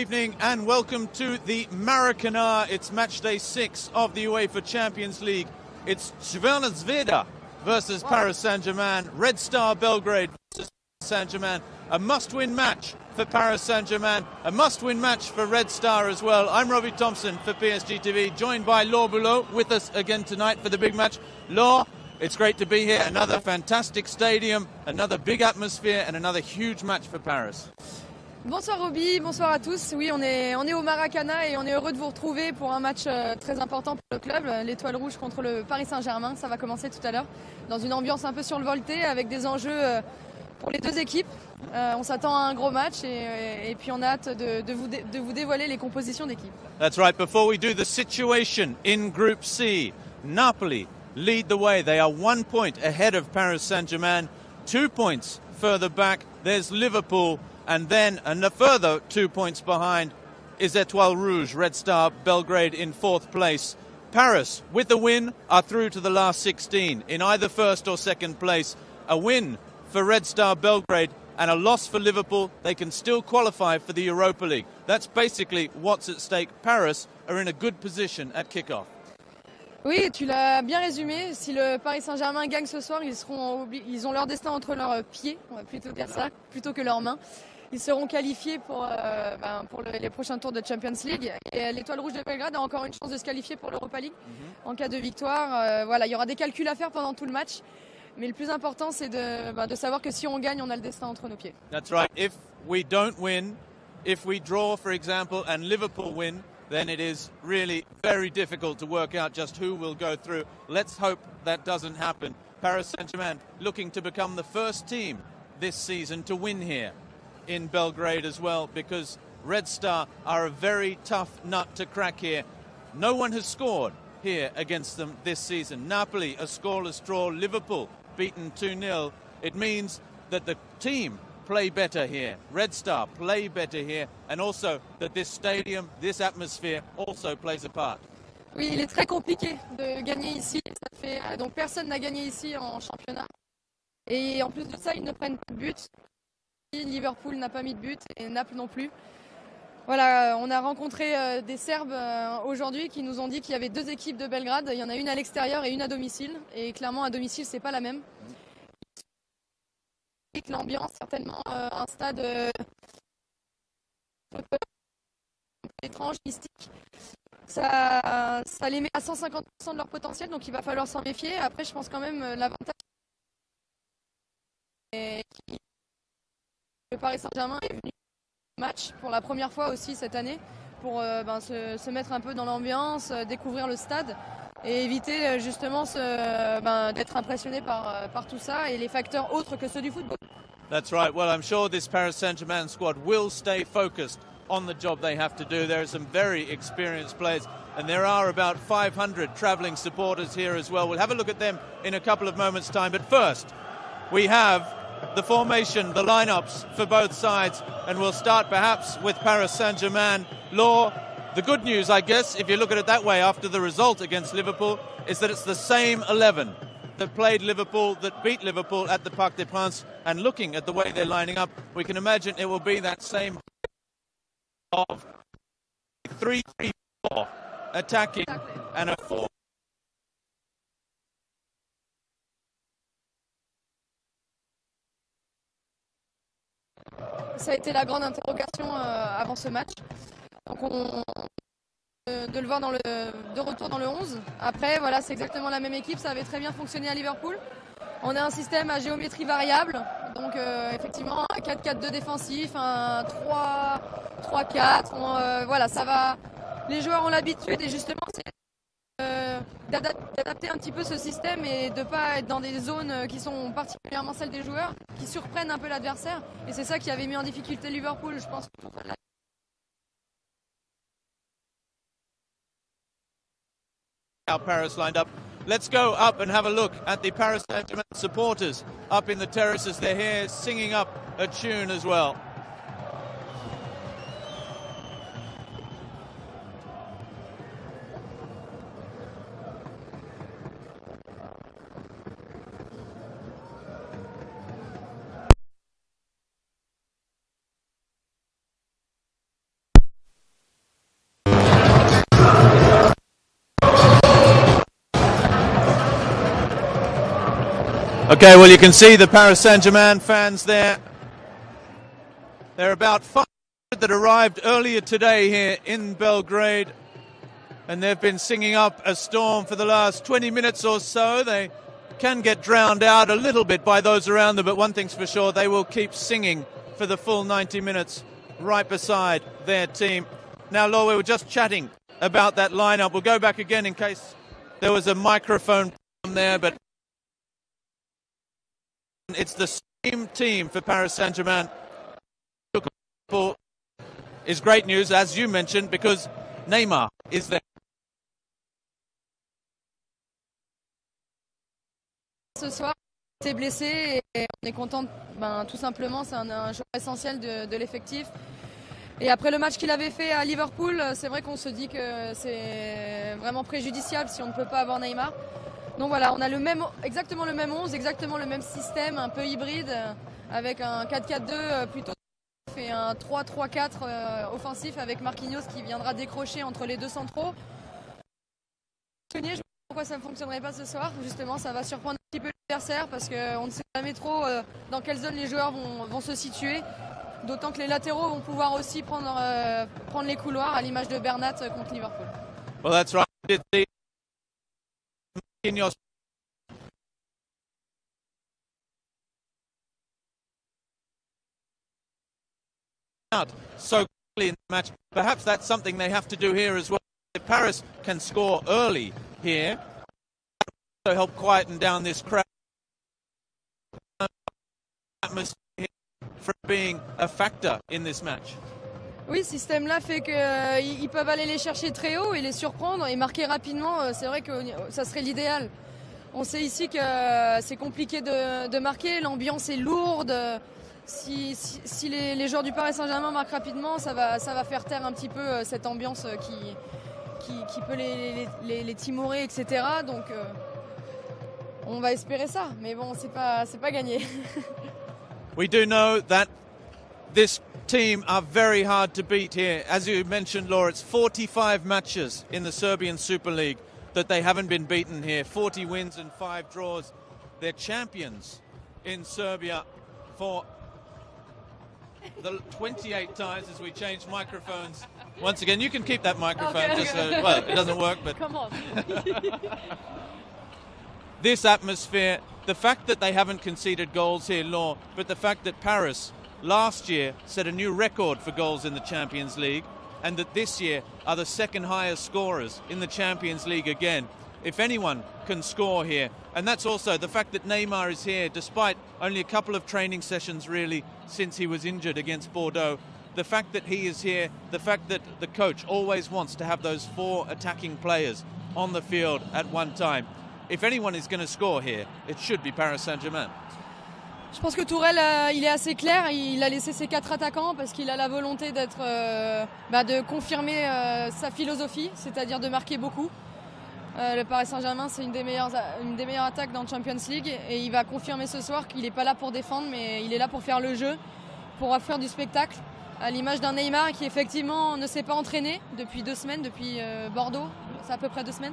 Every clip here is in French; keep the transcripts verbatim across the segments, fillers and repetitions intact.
evening and welcome to the Maracanã. It's match day six of the UEFA Champions League. It's Crvena Zvezda versus Paris Saint-Germain. Red Star Belgrade versus Saint-Germain. A must-win match for Paris Saint-Germain. A must-win match for Red Star as well. I'm Robbie Thompson for P S G T V, joined by Laure Boulot with us again tonight for the big match. Laure, it's great to be here. Another fantastic stadium, another big atmosphere and another huge match for Paris. Bonsoir Robbie, bonsoir à tous. Oui, on est, on est au Maracanã et on est heureux de vous retrouver pour un match euh, très important pour le club, l'Étoile Rouge contre le Paris Saint-Germain. Ça va commencer tout à l'heure dans une ambiance un peu survoltée avec des enjeux euh, pour les deux équipes. Euh, on s'attend à un gros match et, et puis on a hâte de, de, vous, dé, de vous dévoiler les compositions d'équipe. That's right. Before we do the situation in Group C, Napoli lead the way. They are one point ahead of Paris Saint-Germain. Two points further back, there's Liverpool. And then a further two points behind is Étoile Rouge, Red Star Belgrade in fourth place. Paris, with the win, are through to the last sixteen in either first or second place. A win for Red Star Belgrade and a loss for Liverpool, they can still qualify for the Europa League. That's basically what's at stake. Paris are in a good position at kick-off. Oui, tu l'as bien résumé. Si le Paris Saint-Germain gagne ce soir, ils, seront ils ont leur destin entre leurs pieds, on va plutôt dire ça, plutôt que leurs mains. Ils seront qualifiés pour, euh, ben, pour le, les prochains tours de Champions League. Et l'Étoile Rouge de Belgrade a encore une chance de se qualifier pour l'Europa League mm-hmm. en cas de victoire. Euh, voilà, il y aura des calculs à faire pendant tout le match. Mais le plus important, c'est de, ben, de savoir que si on gagne, on a le destin entre nos pieds. That's right. If we don't win, if we draw, for example, and Liverpool win, then it is really very difficult to work out just who will go through. Let's hope that doesn't happen. Paris Saint-Germain looking to become the first team this season to win here in Belgrade as well, because Red Star are a very tough nut to crack here. No one has scored here against them this season. Napoli, a scoreless draw. Liverpool beaten two nil. It means that the team play better here. Red Star play better here, and also that this stadium, this atmosphere also plays a part. Oui, il est très compliqué de gagner ici. Ça fait, donc personne n'a gagné ici en championnat. Et en plus de ça, ils ne prennent pas de but. Liverpool n'a pas mis de but et Naples non plus. Voilà, on a rencontré euh, des Serbes euh, aujourd'hui qui nous ont dit qu'il y avait deux équipes de Belgrade. Il y en a une à l'extérieur et une à domicile. Et clairement, à domicile, c'est pas la même. L'ambiance, certainement, euh, un stade euh, étrange, mystique. Ça, ça les met à cent cinquante pour cent de leur potentiel, donc il va falloir s'en méfier. Après, je pense quand même euh, l'avantage. Et le Paris Saint-Germain est venu au match pour la première fois aussi cette année pour euh, ben, se, se mettre un peu dans l'ambiance, euh, découvrir le stade et éviter euh, justement ce, euh, ben, d'être impressionné par, euh, par tout ça et les facteurs autres que ceux du football. That's right. Well, I'm sure this Paris Saint-Germain squad will stay focused on the job they have to do. There are some very experienced players and there are about five hundred travelling supporters here as well. We'll have a look at them in a couple of moments' time. But first, we have the formation, the lineups for both sides, and we'll start perhaps with Paris Saint-Germain. Laure, the good news, I guess, if you look at it that way after the result against Liverpool, is that it's the same eleven that played Liverpool, that beat Liverpool at the Parc des Princes, and looking at the way they're lining up, we can imagine it will be that same of three three four attacking and a four. Ça a été la grande interrogation euh, avant ce match. Donc on, euh, de le voir dans le, de retour dans le onze. Après, voilà, c'est exactement la même équipe. Ça avait très bien fonctionné à Liverpool. On a un système à géométrie variable. Donc euh, effectivement, un quatre quatre deux défensif, un trois quatre. Euh, voilà, ça va. Les joueurs ont l'habitude et justement, c'est euh, d'adapter un petit peu ce système et de ne pas être dans des zones qui sont particulièrement celles des joueurs, qui surprennent un peu l'adversaire. Et c'est ça qui avait mis en difficulté Liverpool, je pense. How Paris lined up. Let's go up and have a look at the Paris Saint-Germain supporters up in the terraces. They're here singing up a tune as well. Okay, well, you can see the Paris Saint-Germain fans there. There are about five hundred that arrived earlier today here in Belgrade, and they've been singing up a storm for the last twenty minutes or so. They can get drowned out a little bit by those around them, but one thing's for sure, they will keep singing for the full ninety minutes right beside their team. Now, Laura, we were just chatting about that lineup. We'll go back again in case there was a microphone problem there, but it's the same team for Paris Saint-Germain. Is great news, as you mentioned, because Neymar is there. Ce soir, il s'est blessé et on est content, ben, tout simplement, c'est un, un joueur essentiel de, de l'effectif. Et après le match qu'il avait fait à Liverpool, c'est vrai qu'on se dit que c'est vraiment préjudiciable si on ne peut pas avoir Neymar. Donc voilà, on a le même, exactement le même onze, exactement le même système, un peu hybride, avec un quatre quatre deux plutôt et un trois trois quatre euh, offensif avec Marquinhos qui viendra décrocher entre les deux centraux. Je ne sais pas pourquoi ça ne fonctionnerait pas ce soir. Justement, ça va surprendre un petit peu l'adversaire parce qu'on ne sait jamais trop euh, dans quelle zone les joueurs vont, vont se situer. D'autant que les latéraux vont pouvoir aussi prendre, euh, prendre les couloirs à l'image de Bernat contre Liverpool. Well, that's right. Marquinhos. So quickly in the match, perhaps that's something they have to do here as well. If Paris can score early here, so help quieten down this crowd. Atmosphere for being a factor in this match. Oui, ce système-là fait qu'ils euh, peuvent aller les chercher très haut et les surprendre et marquer rapidement. C'est vrai que ça serait l'idéal. On sait ici que euh, c'est compliqué de, de marquer, l'ambiance est lourde. Si, si, si les, les joueurs du Paris Saint-Germain marquent rapidement, ça va, ça va faire taire un petit peu euh, cette ambiance qui, qui, qui peut les, les, les, les timorer, et cetera. Donc euh, on va espérer ça, mais bon, c'est pas, c'est pas gagné. We do know that this team are very hard to beat here. As you mentioned, Laura, it's forty-five matches in the Serbian Super League that they haven't been beaten here. forty wins and five draws. They're champions in Serbia for the twenty-eight times as we change microphones. Once again, you can keep that microphone. Okay, just okay. so, well, it doesn't work, but Come on. this atmosphere, the fact that they haven't conceded goals here, Law, but the fact that Paris last year set a new record for goals in the Champions League, and that this year are the second highest scorers in the Champions League again. If anyone can score here, and that's also the fact that Neymar is here despite only a couple of training sessions really since he was injured against Bordeaux, the fact that he is here, the fact that the coach always wants to have those four attacking players on the field at one time. If anyone is going to score here, it should be Paris Saint-Germain. Je pense que Tourelle, euh, il est assez clair. Il a laissé ses quatre attaquants parce qu'il a la volonté d'être, euh, bah, de confirmer euh, sa philosophie, c'est-à-dire de marquer beaucoup. Euh, le Paris Saint-Germain, c'est une des meilleures, une des meilleures attaques dans la Champions League et il va confirmer ce soir qu'il n'est pas là pour défendre, mais il est là pour faire le jeu, pour offrir du spectacle. À l'image d'un Neymar qui effectivement ne s'est pas entraîné depuis deux semaines, depuis euh, Bordeaux, c'est à peu près deux semaines.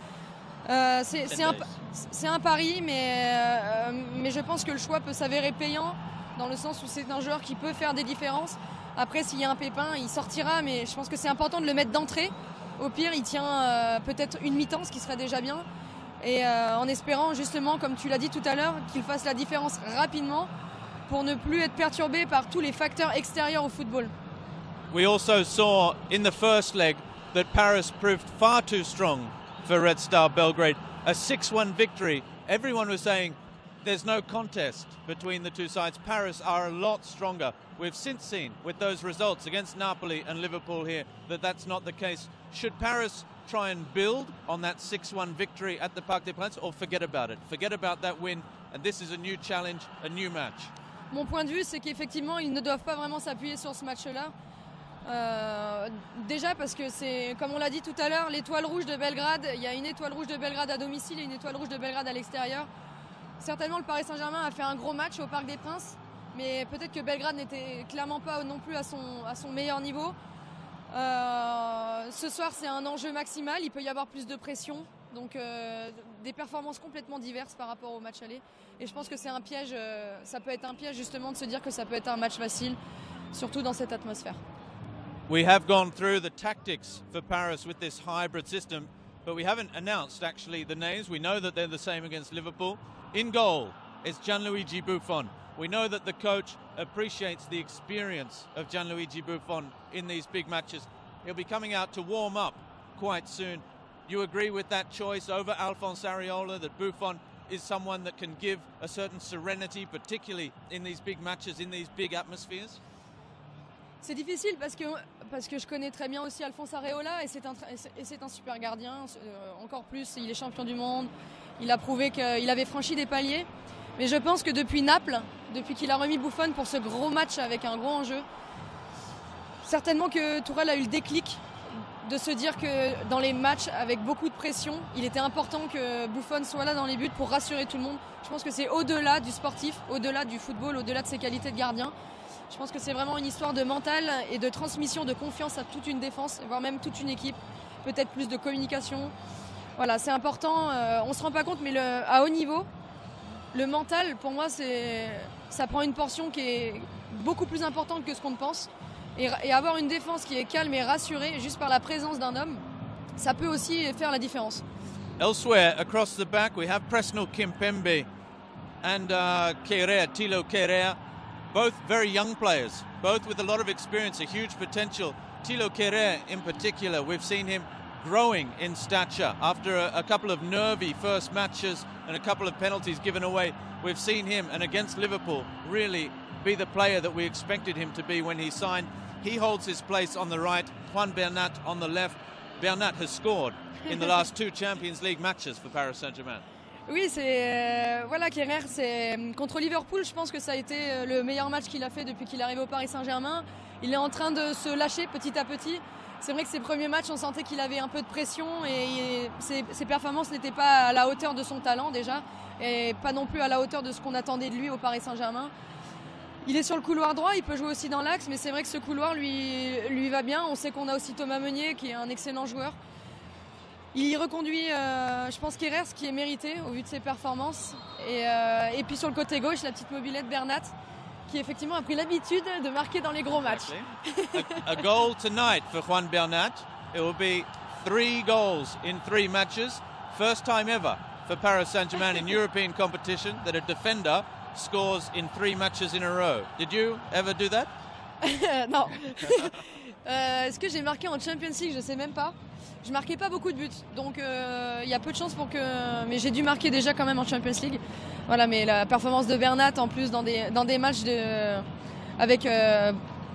Euh, c'est, c'est, un, c'est un pari, mais, euh, mais je pense que le choix peut s'avérer payant dans le sens où c'est un joueur qui peut faire des différences. Après, s'il y a un pépin, il sortira, mais je pense que c'est important de le mettre d'entrée. Au pire, il tient euh, peut-être une mi-temps, ce qui serait déjà bien. Et euh, en espérant justement, comme tu l'as dit tout à l'heure, qu'il fasse la différence rapidement pour ne plus être perturbé par tous les facteurs extérieurs au football. We also saw in the first leg that Paris proved far too strong for Red Star Belgrade. A six one victory. Everyone was saying there's no contest between the two sides. Paris are a lot stronger. We've since seen with those results against Napoli and Liverpool here that that's not the case. Should Paris try and build on that six one victory at the Parc des Princes or forget about it? Forget about that win and this is a new challenge, a new match. Mon point de vue, c'est qu'effectivement, ils ne doivent pas vraiment s'appuyer sur ce match-là. Euh, déjà parce que c'est, comme on l'a dit tout à l'heure, l'étoile rouge de Belgrade, il y a une étoile rouge de Belgrade à domicile et une étoile rouge de Belgrade à l'extérieur. Certainement le Paris Saint-Germain a fait un gros match au Parc des Princes, mais peut-être que Belgrade n'était clairement pas non plus à son, à son meilleur niveau. Euh, ce soir c'est un enjeu maximal, il peut y avoir plus de pression, Donc euh, des performances complètement diverses par rapport au match aller. Et je pense que c'est un piège, euh, ça peut être un piège justement de se dire que ça peut être un match facile, surtout dans cette atmosphère. We have gone through the tactics for Paris with this hybrid system, but we haven't announced actually the names. We know that they're the same against Liverpool. In goal is Gianluigi Buffon. We know that the coach appreciates the experience of Gianluigi Buffon in these big matches. He'll be coming out to warm up quite soon. You agree with that choice over Alphonse Areola, that Buffon is someone that can give a certain serenity, particularly in these big matches, in these big atmospheres? C'est difficile parce que, parce que je connais très bien aussi Alphonse Areola et c'est un, et c'est un super gardien. Euh, encore plus, il est champion du monde. Il a prouvé qu'il avait franchi des paliers. Mais je pense que depuis Naples, depuis qu'il a remis Buffon pour ce gros match avec un gros enjeu, certainement que Tourelle a eu le déclic de se dire que dans les matchs avec beaucoup de pression, il était important que Buffon soit là dans les buts pour rassurer tout le monde. Je pense que c'est au-delà du sportif, au-delà du football, au-delà de ses qualités de gardien. Je pense que c'est vraiment une histoire de mental et de transmission de confiance à toute une défense, voire même toute une équipe. Peut-être plus de communication. Voilà, c'est important. Euh, on ne se rend pas compte, mais le, à haut niveau, le mental, pour moi, c'est, ça prend une portion qui est beaucoup plus importante que ce qu'on pense. Et, et avoir une défense qui est calme et rassurée, juste par la présence d'un homme, ça peut aussi faire la différence. Elsewhere, across the back, we have Presnel Kimpembe and uh, Kehrer, Thilo Kehrer. Both very young players, both with a lot of experience, a huge potential. Thilo Kehrer in particular, we've seen him growing in stature after a, a couple of nervy first matches and a couple of penalties given away. We've seen him, and against Liverpool, really be the player that we expected him to be when he signed. He holds his place on the right, Juan Bernat on the left. Bernat has scored in the last two Champions League matches for Paris Saint-Germain. Oui, c'est euh, voilà, Kehrer, c'est contre Liverpool. Je pense que ça a été le meilleur match qu'il a fait depuis qu'il est arrivé au Paris Saint-Germain. Il est en train de se lâcher petit à petit. C'est vrai que ses premiers matchs, on sentait qu'il avait un peu de pression et ses, ses performances n'étaient pas à la hauteur de son talent déjà, et pas non plus à la hauteur de ce qu'on attendait de lui au Paris Saint-Germain. Il est sur le couloir droit, il peut jouer aussi dans l'axe, mais c'est vrai que ce couloir lui, lui va bien. On sait qu'on a aussi Thomas Meunier qui est un excellent joueur. Il y reconduit, euh, je pense, Kehrer, ce qui est mérité au vu de ses performances. Et, euh, et puis sur le côté gauche, la petite mobilette Bernat, qui effectivement a pris l'habitude de marquer dans les gros matchs. a, a goal tonight for Juan Bernat. It will be three goals in three matches. First time ever for Paris Saint-Germain in European competition that a defender scores in three matches in a row. Did you ever do that? Non. euh, Est-ce que j'ai marqué en Champions League? Je sais même pas. Je marquais pas beaucoup de buts, donc il euh, y a peu de chances pour que. Mais j'ai dû marquer déjà quand même en Champions League. Voilà, mais la performance de Bernat en plus dans des dans des matchs de avec. Euh,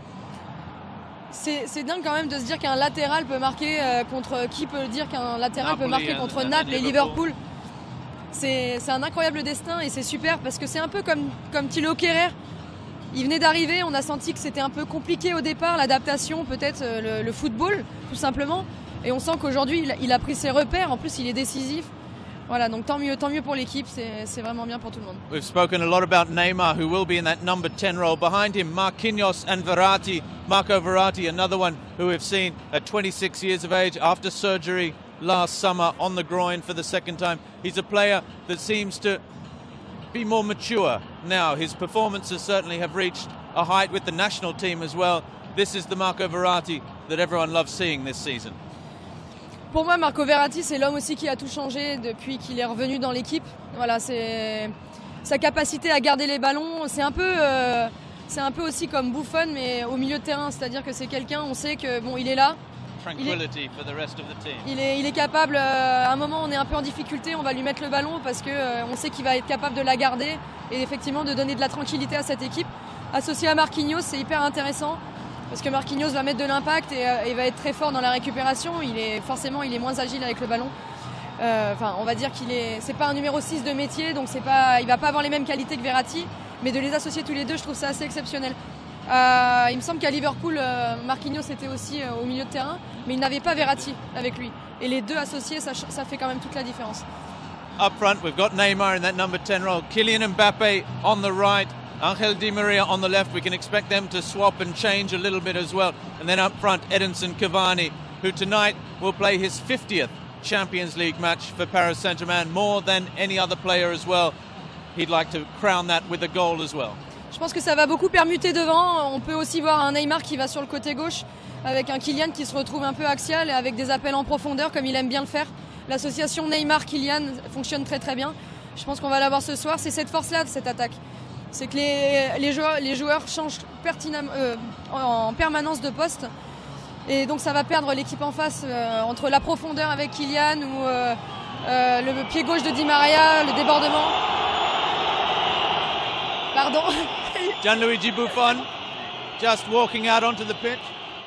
c'est, c'est dingue quand même de se dire qu'un latéral peut marquer euh, contre. Qui peut dire qu'un latéral Napoli, peut marquer contre and, Naples and et Liverpool? C'est, c'est un incroyable destin et c'est super parce que c'est un peu comme comme Thilo Kehrer. Il venait d'arriver, on a senti que c'était un peu compliqué au départ, l'adaptation, peut-être le, le football, tout simplement. Et on sent qu'aujourd'hui, il, il a pris ses repères. En plus, il est décisif. Voilà, donc tant mieux, tant mieux pour l'équipe. C'est, c'est vraiment bien pour tout le monde. We've spoken a lot about Neymar, who will be in that number ten role. Behind him, Marquinhos and Verratti. Marco Verratti, another one who we've seen at twenty-six years of age after surgery last summer on the groin for the second time. He's a player that seems to be more mature now. His performances certainly have reached a height with the national team as well. This is the Marco Verratti that everyone loves seeing this season. Pour moi, Marco Verratti, c'est l'homme aussi qui a tout changé depuis qu'il est revenu dans l'équipe. Voilà, c'est sa capacité à garder les ballons. C'est un peu, euh, c'est un peu aussi comme Buffon, mais au milieu de terrain. C'est-à-dire que c'est quelqu'un, on sait que bon, il est là. Il est, for the rest of the team. Il est, il est capable. Euh, à un moment, on est un peu en difficulté, on va lui mettre le ballon parce que euh, on sait qu'il va être capable de la garder et effectivement de donner de la tranquillité à cette équipe. Associé à Marquinhos, c'est hyper intéressant. Parce que Marquinhos va mettre de l'impact et, euh, et va être très fort dans la récupération. Il est forcément, il est moins agile avec le ballon. Euh, enfin, on va dire qu'il est, c'est pas un numéro six de métier, donc c'est pas, il va pas avoir les mêmes qualités que Verratti. Mais de les associer tous les deux, je trouve ça assez exceptionnel. Euh, il me semble qu'à Liverpool, euh, Marquinhos était aussi euh, au milieu de terrain, mais il n'avait pas Verratti avec lui. Et les deux associés, ça, ça fait quand même toute la différence. Up front, we've got Neymar in that number ten role. Kylian Mbappe on the right. Angel Di Maria on the left. We can expect them to swap and change a little bit as well. And then up front, Edinson Cavani, who tonight will play his fiftieth Champions League match for Paris Saint-Germain, more than any other player as well. He'd like to crown that with a goal as well. Je pense que ça va beaucoup permuter devant. On peut aussi voir un Neymar qui va sur le côté gauche avec un Kylian qui se retrouve un peu axial et avec des appels en profondeur comme il aime bien le faire. L'association Neymar-Kylian fonctionne très très bien. Je pense qu'on va l'avoir ce soir. C'est cette force-là de cette attaque. C'est que les, les, joueurs, les joueurs changent pertinemment, euh, en permanence de poste. Et donc ça va perdre l'équipe en face euh, entre la profondeur avec Kylian ou euh, euh, le pied gauche de Di Maria, le débordement. Pardon. Gianluigi Buffon just walking out onto the pitch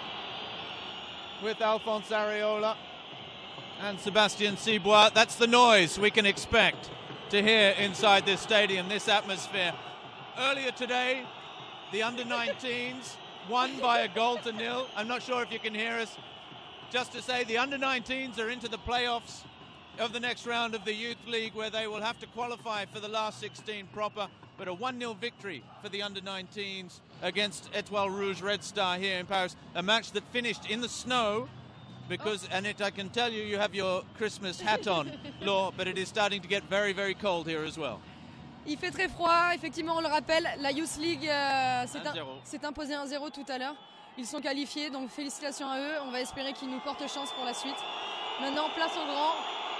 with Alphonse Areola and Sebastian Cibois. That's the noise we can expect to hear inside this stadium, this atmosphere. Earlier today, the under nineteens won by a goal to nil. I'm not sure if you can hear us. Just to say, the under nineteens are into the playoffs of the next round of the Youth League, where they will have to qualify for the last sixteen proper. But a one nil victory for the under nineteens against Etoile Rouge Red Star here in Paris. A match that finished in the snow because, and it, I can tell you, you have your Christmas hat on, Laure, but it is starting to get very, very cold here as well. Il fait très froid, effectivement, on le rappelle, la Youth League euh, s'est imposée un zéro tout à l'heure. Ils sont qualifiés, donc félicitations à eux. On va espérer qu'ils nous portent chance pour la suite. Maintenant, place au grand.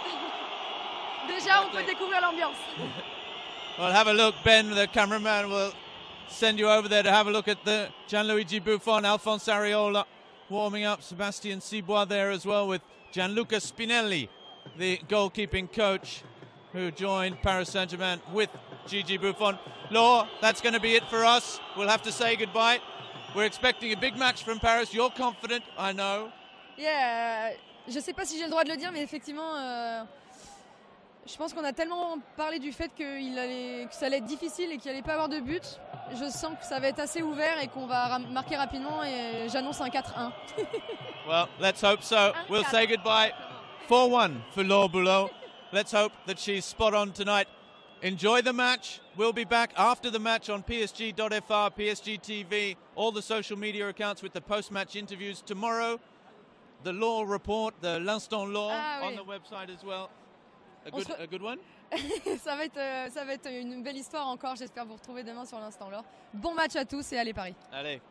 Déjà, on peut découvrir l'ambiance. Well, have a look, Ben, the cameraman will send you over there to have a look at the Gianluigi Buffon, Alphonse Areola warming up, Sebastian Cibois there as well with Gianluca Spinelli, the goalkeeping coach who joined Paris Saint-Germain with Gigi Buffon. Laure, that's going to be it for us. We'll have to say goodbye. We're expecting a big match from Paris. You're confident, I know. Yeah, je ne sais pas si j'ai le droit de le dire, mais effectivement, euh, je pense qu'on a tellement parlé du fait qu'il allait, que ça allait être difficile et qu'il n'allait pas avoir de but. Je sens que ça va être assez ouvert et qu'on va marquer rapidement et j'annonce un quatre un. Well, let's hope so. We'll say goodbye. four one for Laure Boulot. Let's hope that she's spot on tonight. Enjoy the match. We'll be back after the match on P S G dot F R, P S G T V, all the social media accounts with the post-match interviews. Tomorrow, the Laure report, the L'Instant Laure ah, oui. on the website as well. A good, a good one? ça, va être, euh, ça va être une belle histoire encore. J'espère vous retrouver demain sur l'Instant Laure. Bon match à tous et allez Paris. Allez.